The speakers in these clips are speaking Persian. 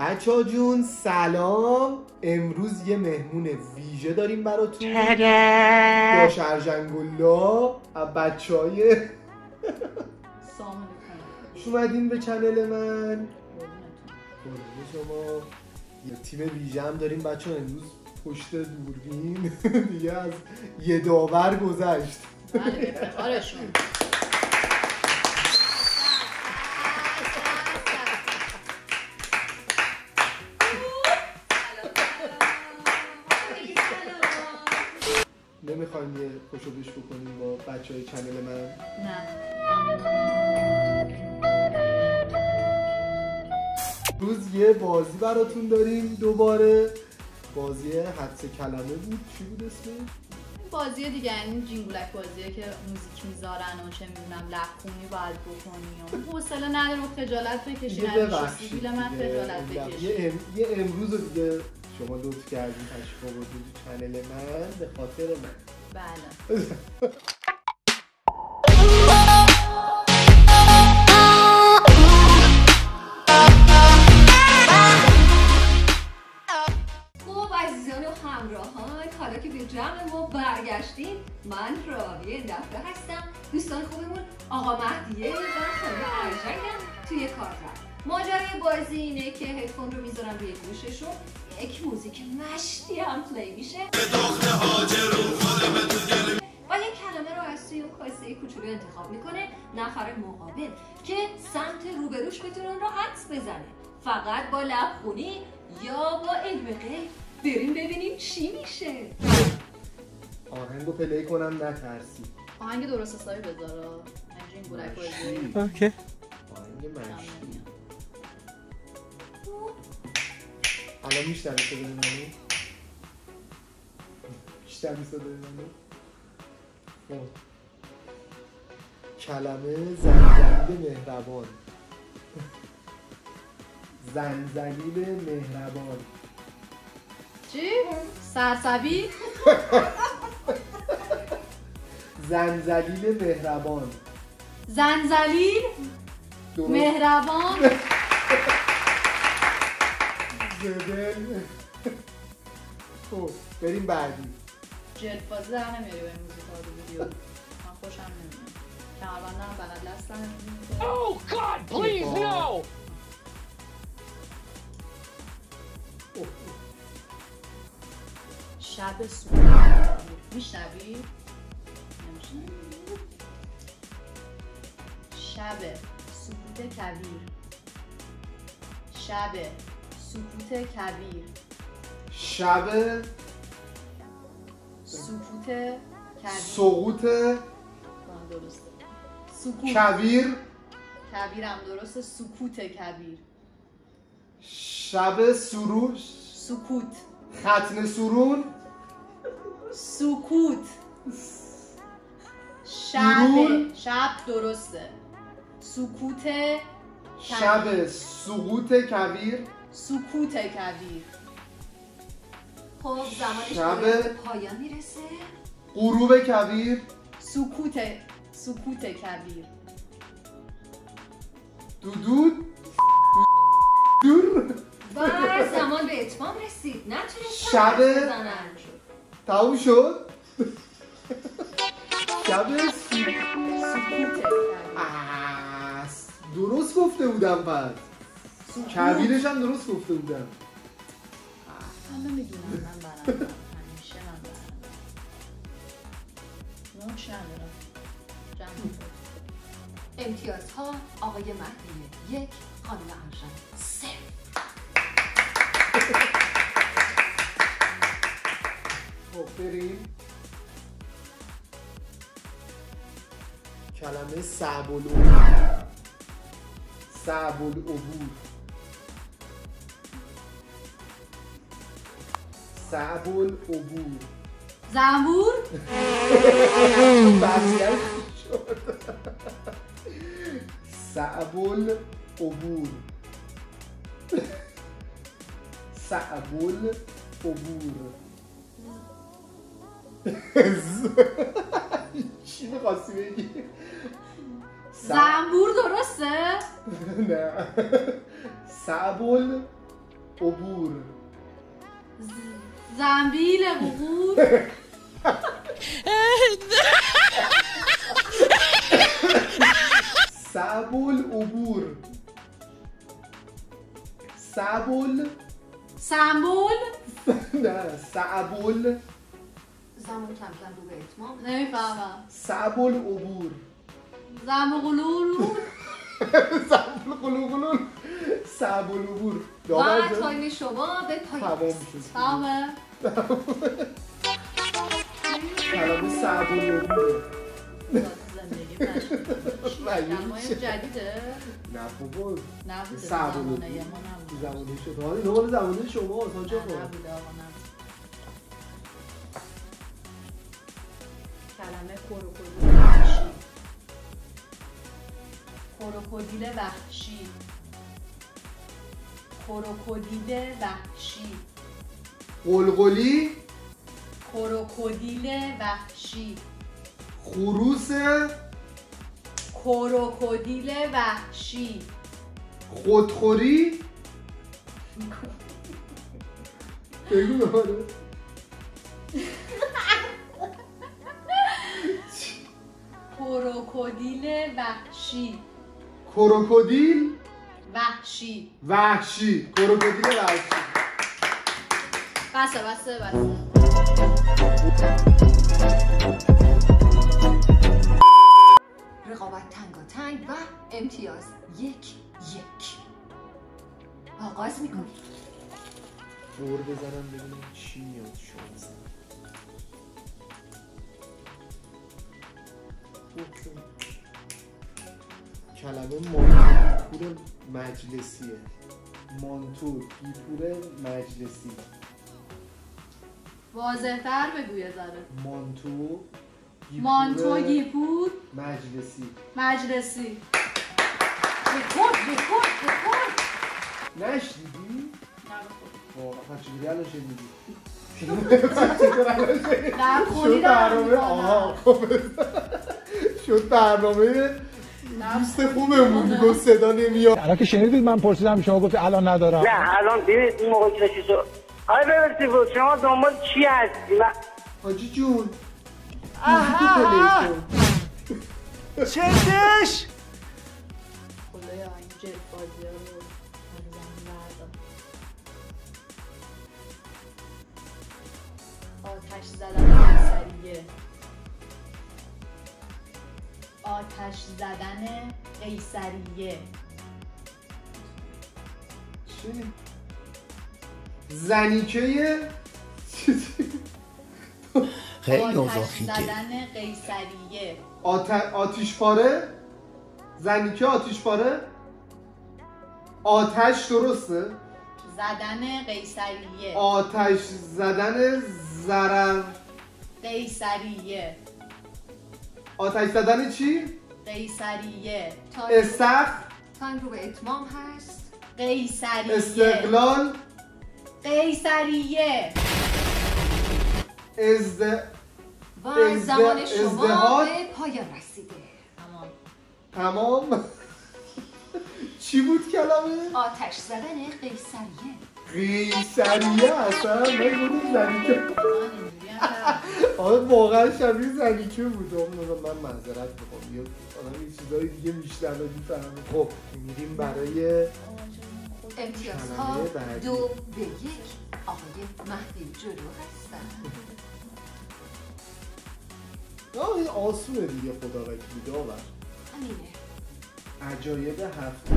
بچه‌ها جون سلام. امروز یه مهمون ویژه داریم براتون. داش ارجنگولا بچه‌های خوش اومدین به چنل من. شما یه تیم ویژه هم داریم بچه‌ها. امروز پشت دوربین دیگه از یه داور گذشت. بله آرشون نمیخوایم یه خوشو بش بکنیم با بچه‌های چنل من؟ نه. روز یه بازی براتون داریم دوباره. بازی حدس کلمه بود. چی بود اسمش؟ بازی دیگه، این جینگولک بازیه که موزیک میذارن و چه میدونم لبخونی باید بکنی و حوصله نداره و خجالت بکشی. ببخشید من خجالت بکشی. یه امروز دیگه شما لطف کردین تشریف آوردین تو چنل من به خاطر من. بله. حالا که به جمع ما برگشتیم، من راویه این دفعه هستم. دوستان خوبمون آقا مهدیه و خانم ارجنگم توی کارتر. ماجرای بازی اینه که هدفون رو میذارن روی گوششون، یک موزیک مشتی هم پلی میشه و یک کلمه رو از توی اون کاسه کوچولو انتخاب میکنه نفر مقابل که سمت روبروش بتونه اون رو حدس بزنه، فقط با لبخونی یا با علم غیب. بریم ببینیم چی میشه. آهنگو پلی کنم نترسی. آهنگ درست حسابی بذارا. جینگولک بازی. اوکی. آهنگ مشتی. الان میشتم صدای منو؟ میشتم صدای منو؟ خب کلمه زنجبیل مهربان. زنجبیل مهربان. چی؟ سرسبیل؟ زنجبیل مهربان. زنجبیل مهربان. زبل. خب بریم بعدی. جلفازی در نمیاری با این موزیکا رو ویدیو. من خوشم نمیاد. کمربندم بلد دستم. Oh God, please no! شب سکوت میشنوی؟ شب سکوت کبیر. شب سکوت کبیر. شب سکوت کبیر. سقوط درسته. سکوت کبیر. کبیرم درسته. سکوت کبیر. شب سروش. سکوت. ختن سرون. سکوت. شب درسته. سکوت کبیر. شب سقوط کبیر. سکوت کبیر. خب زمانش شب به پایان میرسه. غروب کبیر. سکوت کبیر. دودود دور. و زمان به اتمام رسید. نتونستم شب بزنن. تموم شد. شب سکوت درست گفته بودم. پس کبیرش هم درست گفته بودم. من نمیدونم. من برندم همیشه من برندم. نوچ ندارم. امتیازها آقای مهدیه 1، خانم ارجنگ 0. خب بریم. کلمه صعب العبور. صعب العبور. صعب العبور. زنبور. بسیار شد. صعب العبور. صعب العبور. چی می‌خواستی بگی؟ زنبور درسته؟ نه. صعب عبور زنبیل عبور صعب العبور صعب سمبول نه صعب زمان کم کم رو به اتمام. نمیفهمم. صعب العبور زنبقلور صعب القلوقلون صعب العبور و تایم شما به پایان تمام رسید. شد تمامه. کلمه صعب العبور زندگی مشکل جدیده؟ نه بابا نبوده صعب زمانه العبور یه ما نبوده زمانه شد اینو مال زمانه شما حاج آقا نبوده آقا نبوده. کلمه کروکودیل وحشی کروکودیل وحشی کروکودیل وحشی قلقلی کروکودیل وحشی خروس کروکودیل وحشی خودخوری بگو دوباره کروکودیل وحشی کروکودیل وحشی وحشی کروکودیل وحشی بسه رقابت تنگاتنگ و امتیاز 1-1. آغاز میکنیم. دور بزنم ببینیم چی میاد شما کلمه مانتور مجلسیه مانتور گیپور مجلسی واضح‌تر بگو یه ذره مانتو گیپور مجلسی رکورد نشنیدی؟ واقعا چجوری الان شنیدی؟ در خونی شد برنامه آها شد برنامه دوست خوبمون گفت صدا نمیاد الان که شنیدید من پرسیدم شما گفت الان ندارم نه الان دیدید این موقع که چیزو آره ببرسی بود شما دنبال چی هستی؟ حاجی جون چشش خدایا این جت بازی ها رو نمیزنم بردم آتش زدن قیصریه آتش زدن قیصریه چی؟ زنیکه خیلی آتش اوضاحیه زدن قیصریه آتیشپاره زنیکه آتیشپاره آتش درسته زدن قیصریه آتش زدن ضرر قیصریه آتش زدن چی؟ قیصریه استخر تایم رو به اتمام هست. قیصریه استقلال قیصریه و زمان شما ازدهاد. به پایان رسیده. تمام چی بود کلمه؟ آتش زدن قیصریه. قیصریه اصلا من بودم زنیکه آره واقعا شبیه زنیکه بود من معذرت میخوام یه آدم یه چیزایی دیگه میشنوه میفهمه خب میریم برای امتیازها کلمه بعدی. 2-1. آقای مهدی جلو هستن. این آسونه دیگه خدا وکیلی داور همینه. عجایب هفت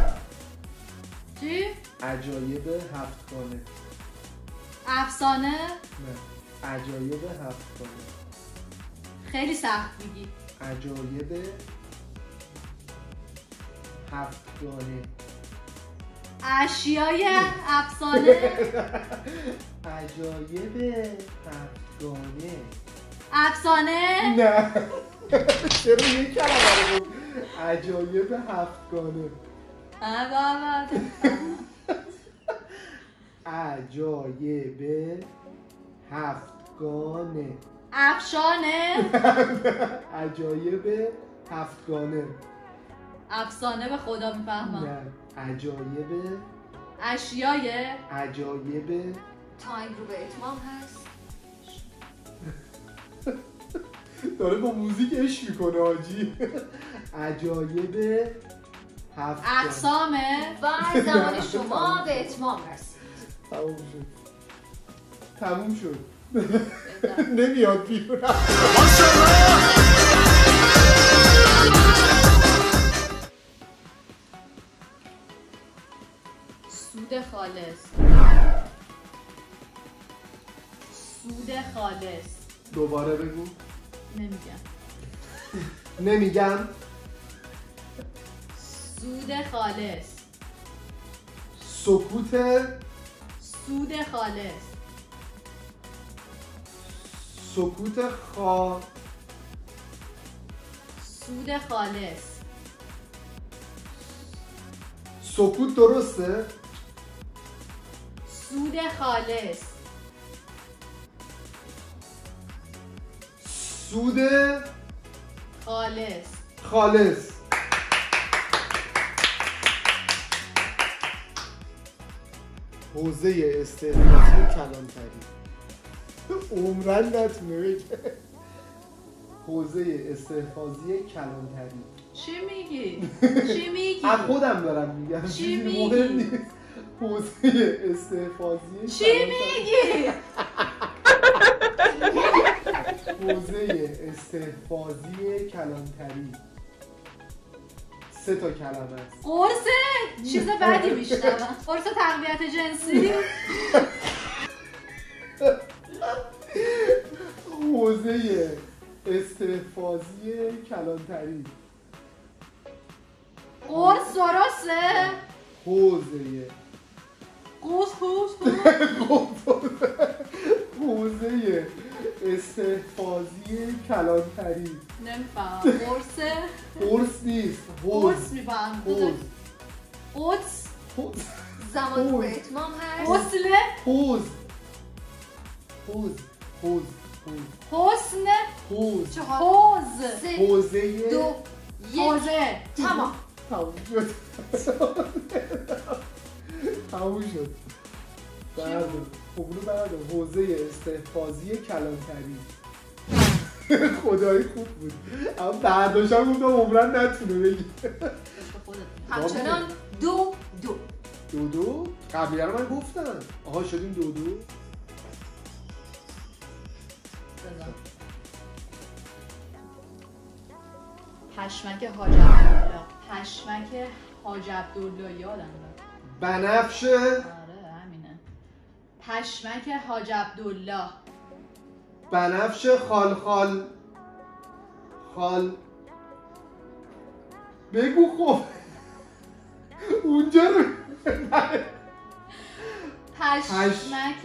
چی؟ عجایب هفتگانه افسانه نه عجایب هفتگانه خیلی سخت میگی عجایب هفتگانه اشیای افسانه عجایب هفتگانه افسانه نه چرا یک کلمه رو گفت عجایب هفتگانه عجایب هفتگانه افشانه عجایب هفتگانه افسانه به خدا میفهمم نه عجایب اشیای عجایب تایم رو به اتمام هست. داره با موزیک عشق میکنه حاجی. عجایب هفت اقسام و زمان شما به اتمام رسید. تموم شد. نمیاد بیرون. سود خالص. سود خالص. دوباره بگو. نمیگم. سود خالص. سکوت. سود خالص. سکوت سود خالص. سکوت درسته؟ سود خالص. سود خالص. حوزه استحقاقی کلانتری. عمرن نتونه بگه. حوزه استحفاظی کلانتری. چی میگی؟ از خودم دارم میگم. چی میگی؟ مهم نیست. حوزه استحفاظی چی میگی؟ حوزه استحفاظی کلانتری. 3 تا کلمه است. قرصه؟ چیز بدی میشنوم. قرص تقویت جنسی. حوزه استحفاظی کلانتری. قرص درسته؟ حوزه حوزه استحفاظی کلانتری. نمیفهم. قرصه؟ قرص نیست. قرص میفهم. قدس. زمان رو به اتمام هست. غسل. حوز. حسن. حوز. 4 3 حوزه 2 1 حوزه. تمام. تموم شد. بردار. حوزه استحفاظی کلانتری. خدایی خوب بود. اما برداشتم گفتم عمرن نتونه بگی. همچنان 2 2 قبلیه رو من گفتم. آها شدیم 2 پشمک حاج عبدالله. پشمک حاج عبدالله یادم رفت. بنفش. آره همینه. پشمک حاج عبدالله. بنفش خال بگو خب. اونجا رو پشمک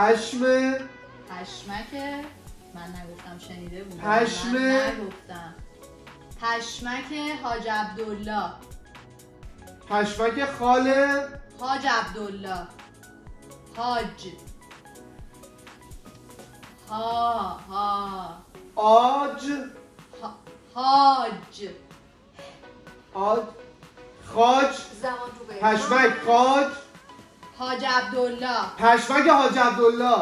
من نگفتم شنیده بودم. من نگفتم. پشمک حاج عبدالله. پشمک خال حاج عبدالله. حاج آج حاج خاج. زمان رو به پشمک خاج. حاج عبدالله. پشمک حاج عبدالله.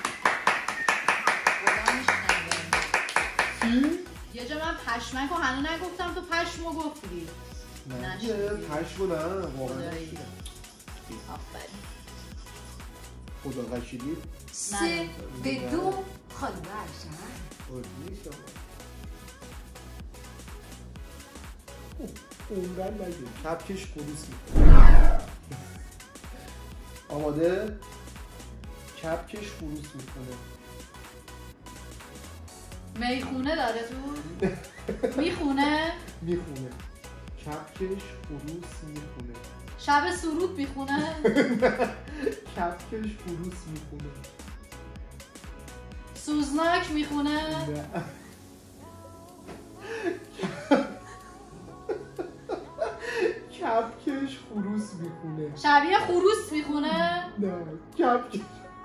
چی؟ یه جا من پشمک رو هنو نگفتم تو پشمو گفتی. نه پشمو نه واقعا آفرین. خدا قشیدی 3 به 2 خانم ارشد. عمرن نگه. کپکش خروس میکنه. آماده؟ کپکش خروس میکنه. میخونه داره تو؟ میخونه؟ میخونه. کپکش خروس میخونه. شب سرود میخونه؟ کپکش خروس میخونه. سوزناک میخونه؟ نه. کپکش خروس میخونه. شبیه خروس میخونه؟ نه کپکش.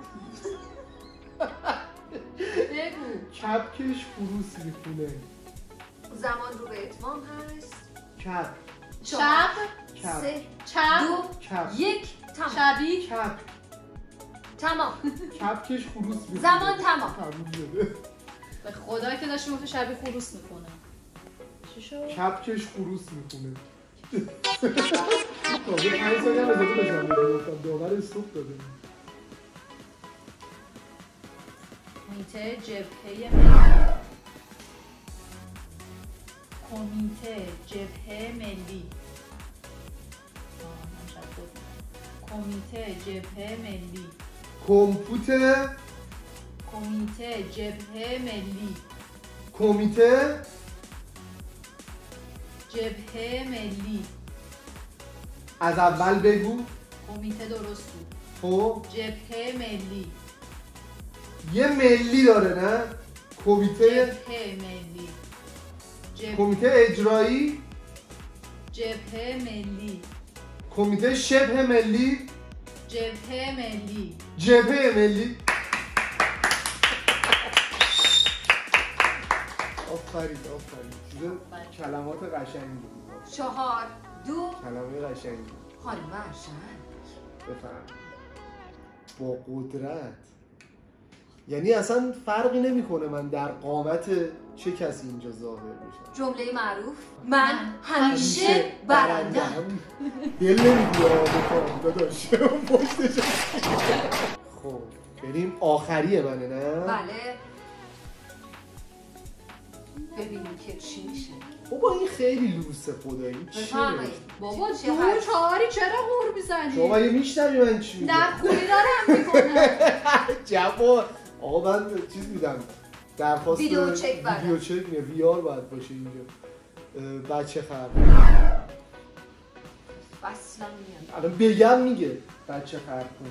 بگو. کپکش خروس میخونه. زمان رو به اتمام هست. کپ. چپ. 3 چپ. 2 1 تمام. شبیه کپ تمام. کپکش خروس میکنه. زمان تمام. تموم شده. به خدا که داشتی گفتی شبیه خروس میکنه. چی شد؟ کپکش خروس میکنه. تازه 5 ثانیه هم اضافه بشم بگم داور استوب داده. کمیته جبهه ملی. کمیته جبهه ملی. کمیته جبهه ملی. کمپوت کمیته جبهه ملی. کمیته جبهه ملی. از اول بگو. کمیته درست بود. خب جبهه ملی. یه ملی داره نه؟ کمیته جبهه ملی. کمیته اجرایی، جبهه ملی. کمیته شبه ملی، جبهه ملی. جبهه ملی. آفرین چیز کلمات قشنگی بود. 4 2 کلمه قشنگی خانم ارشد. بفهم با قدرت، یعنی اصلا فرقی نمیکنه من در قامت چه کسی اینجا ظاهر بشم. جمله معروف من همیشه برنده. دل نمیدی آبکام داداش پشتش. خب بریم آخریه منه نه؟ بله. ببینیم که چی میشه. بابا این خیلی لوسه خدایی. چیه؟ بفرمایید. بابا چه دو حرف؟ چهاری چرا غور میزنی؟ شما یه میشنوی من چی میگم؟ در خونی دارم میکنه. جواب آقا من چیز میدم درخواست ویدیو چک بردم. ویدیو چک میه وی آر باید باشه اینجا. بچه خر اصلا میاد. الان بگم میگه بچه خرخون.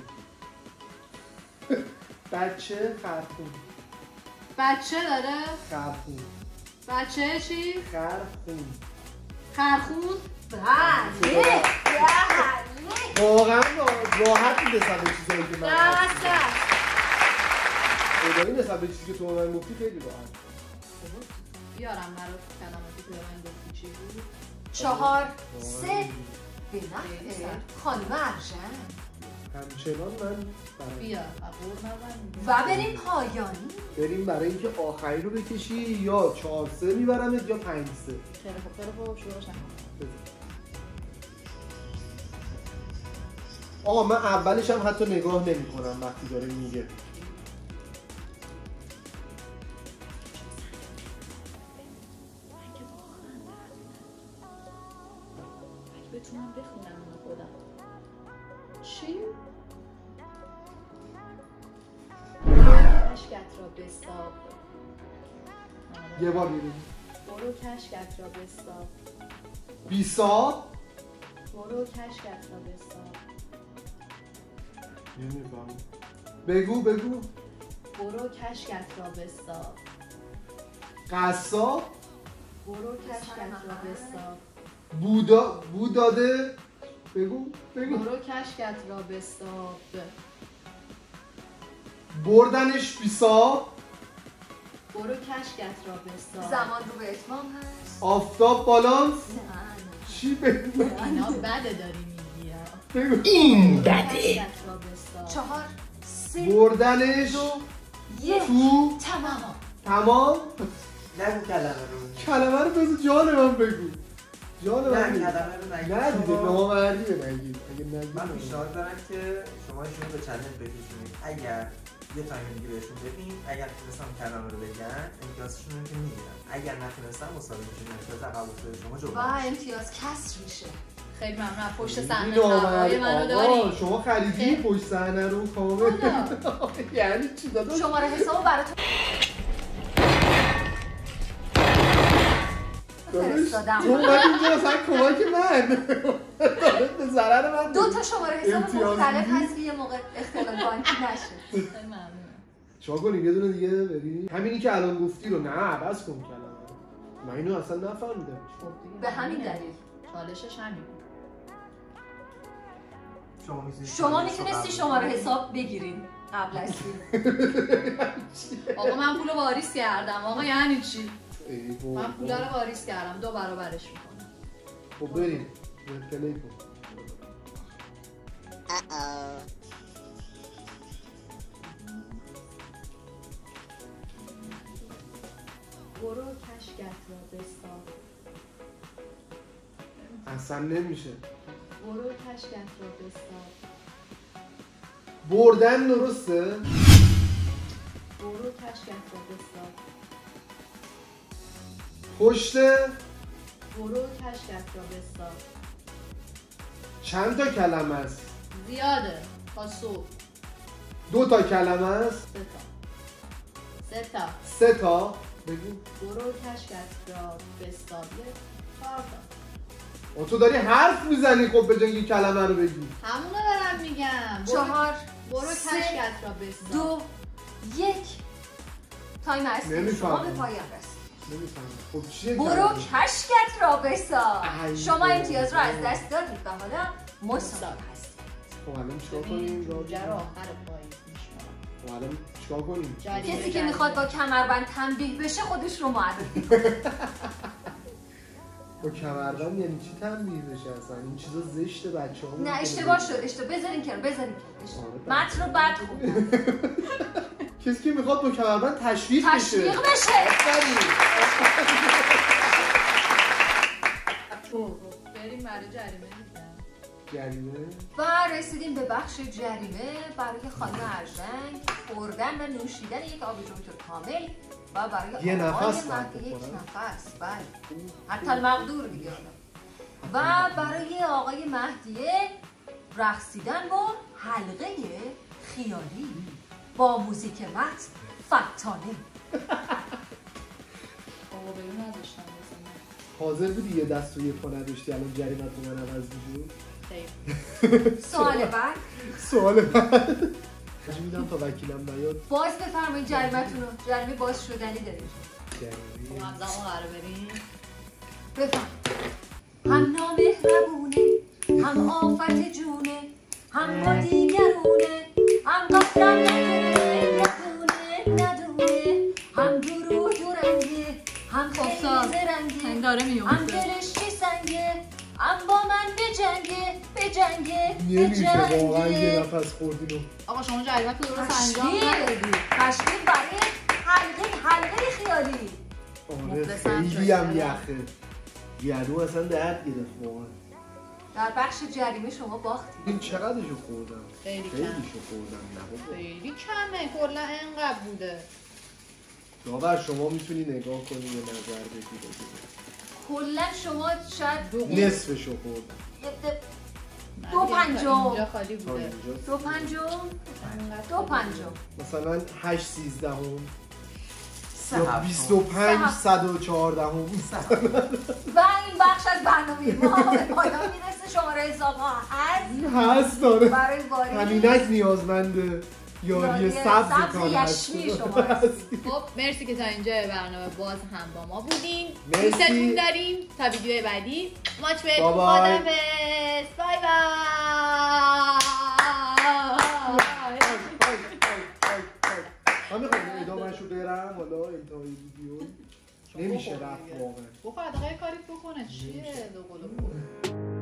بچه خرخون. بچه داره؟ خرخون. بچه چی؟ خرخون. خرخون؟ بله. واقعا راحت میدستم به چیزایی که من دست خدایی نسبت به چیزی که تو من گفتی خیلی راحت. بیارم برای کلماتی که من گفتی چی بود؟ 4 3 به نفع خانم ارشد. همچنان من بیا قبول نبریم و بریم پایانی. بریم برای اینکه آخری رو بکشی یا 4-3 میبرمت یا 5-3. خیلی خوب شروعش نکنم. آقا من اولش هم حتی نگاه نمی کنم وقتی داره میگه. بتونم بخونم اونو خودم. چی؟ کشکت را بستاب. یه بار میریم برو کشکت را بستاب. بیساب برو کشکت را بستاب. نمیفهم. بگو برو کشکت را بستاب. قصاب برو کشکت را بستاب. بوداده بگو برو کشکت را بستاب. بردنش بیساب. برو کشکت را بستاب. زمان رو به اتمام هست. آفتاب بالانس. نه چی بگو اینا بده داری میگی ها. بگو این بده. کشکت را بستاب. 4 3 بردنش 2 1 تو تمام. تمام. نگو کلمه رو. کلمه رو بذار جان من بگو. جان من نه بگو. کلمه رو نگید. نه دیگه شما- نامردیه نگید. اگه نگید من پیشنهاد دارم که شما شروع به چالش بکشونید. اگر یه تایم دیگه بهشون بدین، اگر تونستم کلمه رو بگن امتیازشون رو که میگیرن، اگر نتونستم مسابقهشون امتیاز عقب افتاده شما جبران و میشه. امتیاز کسر میشه. خیلی ممنون. پشت این صحنه نامرد. هوای منو آقا داری. شما خریدی خیلی. پشت صحنه رو کامل. یعنی چی داداش؟ شماره حسابو براتون فرستادم. تو اومد اینجا مثلا کمک من داره به ضرر من 2 تا شماره حساب امتیاز مختلف میدی؟ هست که یه موقع اختلاف بانکی نشه. خیلی ممنونم. چا کنیم یه دونه دیگه بریم همینی که الان گفتی رو نه عوض کن کلمه رو. من اینو اصلا نفهمیدم. خب دیگه به همین همینه. دلیل. چالشش همین بود. شما میتونستی شماره حساب بگیرین قبل از فیلم. آقا من پولو واریز کردم. آقا یعنی چی؟ ای من پولا رو واریز کردم. 2 برابرش میکنم. خب بریم پلی کن. برو کشکت را بستان. اصلا نمیشه. برو کشکت را بستان. بردن درسته؟ برو کشکت را بستان. پشته؟ برو کشکت را بستان. چند تا کلمه است؟ زیاده تا صبح. 2 تا کلمه است؟ 3 تا. 3 تا؟ بگو. برو کشکت را بستان. 4 تا. تو داری حرف میزنی، خب به جای یه کلمه رو بگی. همونو دارم میگم. 4 برو 3 کشکت را بستان. 2 1 تایم هست شما نمی‌فهمم. به پایان رسید. نمیفهمم. خب چیه برو کلمه؟ کشکت را بساز. ای شما امتیاز را از بابا. دست دادید و حالا مساوی هستید. خب الان چیکار کنیم؟ ببین جوجه رو آخر پاییز میشمارم. خب الان چیکار کنیم؟ کسی که میخواد با کمربند تنبیه بشه خودش رو معرفی کنه. با کمربند یعنی چی تنبیه بشه اصلا؟ این چیزا زشته بچه‌ها. نه اشتباه شد. بذارین کنار. آره، متن رو بد خوندم. کسی که میخواد با کمربند تشویق بشه. تشویق بشه. بریم برای جریمه میگم. جریمه؟ و رسیدیم به بخش جریمه برای خانم ارژنگ. خوردن و نوشیدن یک آب جوجه کامل و برای یه آقای نفس باید مهدی یک بخورن. نفس. بله حتی المقدور دیگه. و برای آقای مهدیه رقصیدن با حلقه خیالی با موزیک متن فتانه. بابا بریم نداشتم بزنم. حاضر بودی یه دست و یه پا نداشتی الان جریمت رو من عوض میشود؟ خیلی. سوال بعد سوال بعد کجا میدم تا وکیلم نیاد. باز بفرمایید جریمتون رو. جریمه باز شدنی دارید. خب همزمان قرار بریم. بفهم. هم نامهربونه، هم آفت جونه، هم با دیگرونه، هم قفلم ندونه، ندونه، هم دورو دورنگه، هم خیلی زرنگه، داره هم میومده. دلش چی سنگه، هم با من بجنگه، نمیشه واقعا یه نفس خوردین و آقا شما جریمه تو درست انجام ندادی. تشکیل برای حلقه خیالی. آره مخلصم خیلی شد. هم یخه. گلو اصلا درد گرفت واقعا. در بخش جریمه شما باختید. این چقدرشو خوردم؟ خیلی کم. خیلیشو خوردم. نه بابا. خیلی کمه کلا اینقدر بوده. داور شما میتونی نگاه کنی یه نظر بدی. کلا شما شاید نصفشو خوردم. 2/5 اینجا خالی تا بوده. اینجا 2/5 مثلا 8/13 سه یا هفتم. 25 114 و این بخش از برنامه ما به پایان میرسه. شماره حساب ها هست داره. برای واریز همینک نیازمند یاری سبز کار هست. یشمی شما هستید. خب مرسی که تا اینجا برنامه باز هم با ما بودین. مرسی. دوستتون داریم. تا ویدیو بعدی ماچ بهتون. بابای. خداحافظ. بای بای. من میخوام ادامهشو برم حالا انتهای ویدیو نمیشه رفت واقعا. بخواه دقیقه کاری بکنه چیه دو قلو